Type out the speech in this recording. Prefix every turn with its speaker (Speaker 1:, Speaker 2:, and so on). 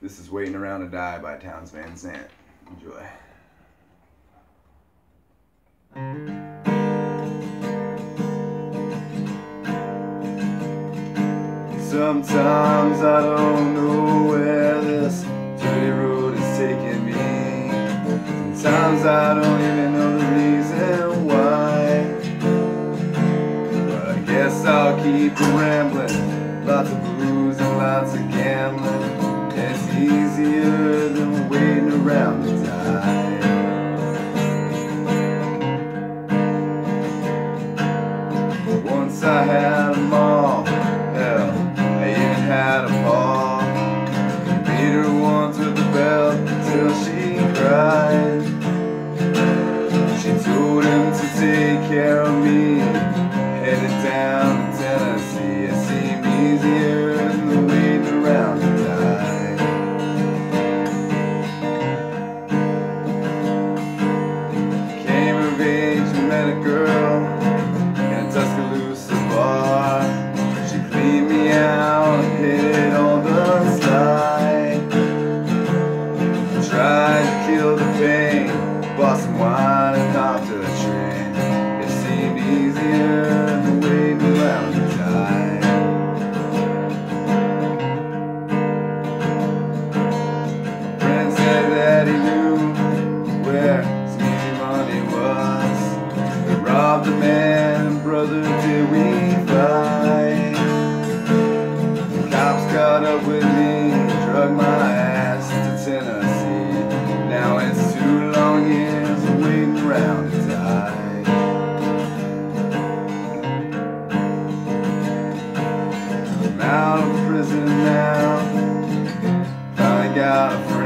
Speaker 1: This is Waiting Around to Die by Townes Van Zandt. Enjoy. Sometimes I don't know where this dirty road is taking me. Sometimes I don't even know the reason why. But I guess I'll keep rambling. Lots of booze and lots of gambling. It's easier than waiting around to die. Once I had them all, hell, I even had a ball. Beat her once with the belt until she cried. She told him to take care of me, headed down to Tennessee. It seemed easier than waiting around to die. Came of age and met a girl in a Tuscaloosa bar. She cleaned me out and hit on the slide. Tried to kill the pain, bought some wine and hopped to the train. It seemed easier than waiting around to die. A friend said that he knew where some easy money was. We robbed a man, brother, did we fight. The cops caught up with me, drug my ass to Tennessee. Now it's 2 long years of waiting around to die. I'm out of prison now, finally got a friend.